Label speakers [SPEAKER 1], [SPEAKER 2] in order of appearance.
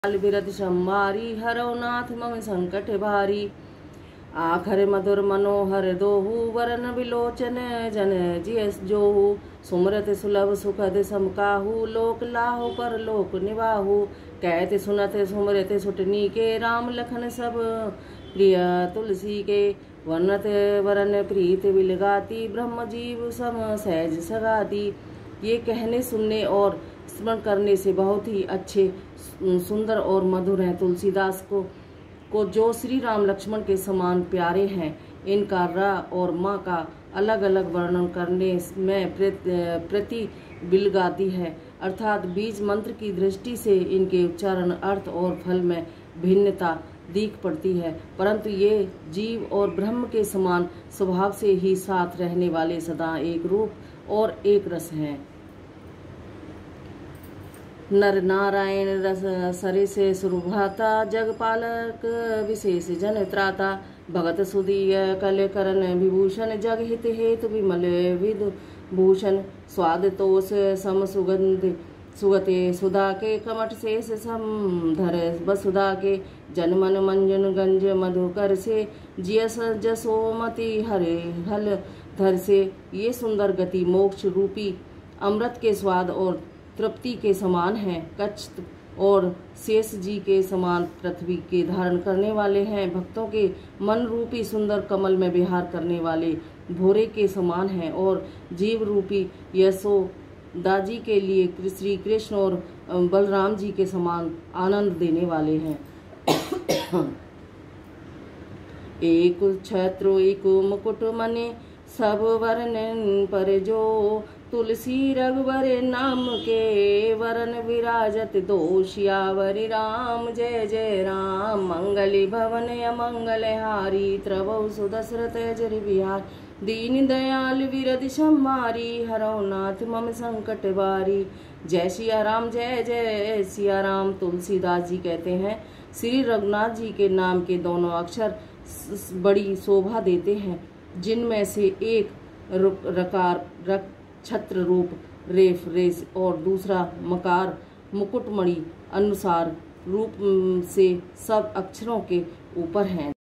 [SPEAKER 1] बिरद संभारी हरौ नाथ मम संकट भारी। आखर मधुर मनोहर दोहु वरन विलोचन जन जियस जोहु। सुमरत सुलभ सुखद समकाहु लोक लाहु पर लोक निवाहु। कहत सुनत सुमरत सुटनी के राम लखन सब प्रिय तुलसी के। वर्णत वरन प्रीत विलगाती ब्रह्म जीव सम सहज सगाती। ये कहने सुनने और स्मरण करने से बहुत ही अच्छे सुंदर और मधुर हैं। तुलसीदास को जो श्री राम लक्ष्मण के समान प्यारे हैं, इनका र और माँ का अलग अलग वर्णन करने में प्रति बिलगाती है, अर्थात बीज मंत्र की दृष्टि से इनके उच्चारण अर्थ और फल में भिन्नता दिख पड़ती है, परंतु ये जीव और ब्रह्म के समान स्वभाव से ही साथ रहने वाले सदा एक रूप और एक रस हैं। नर नारायण रस सरे से सुरभाता जगपालक विशेष जन त्राता। भगत सुदीय कल करण विभूषण जग हित हेतु विमल विदभूषण। स्वाद तोष सम सुगंध सुगते सुधा के कमठ शेष समधर वसुधा के। जनमन मंजन गंज मधुकर से जियस जसोमति हरे हल धर से। ये सुंदर गति मोक्ष रूपी अमृत के स्वाद और तृप्ति के समान हैं। कच्छ और शेष जी के समान पृथ्वी के धारण करने वाले हैं। भक्तों के मन रूपी सुंदर कमल में विहार करने वाले भोरे के समान हैं और जीव रूपी यशोदा जी के लिए श्री कृष्ण और बलराम जी के समान आनंद देने वाले हैं। एक छत्र एक मुकुट मने सब वर्णन पर जो। तुलसी रघुवर नाम के वरन विराजत दो। श्यावरि राम जय जय राम मंगल भवन अमंगल हारी। त्रवौ सुदशरथ जर विहार दीन दयाल विरद संहारी। हरौ नाथ मम संकट बारी। जय सिया राम जय जय सिया राम। तुलसीदास जी कहते हैं, श्री रघुनाथ जी के नाम के दोनों अक्षर बड़ी शोभा देते हैं, जिनमें से एक रकार रक छत्र रूप रेफ रेस और दूसरा मकार मुकुटमणि अनुसार रूप से सब अक्षरों के ऊपर हैं।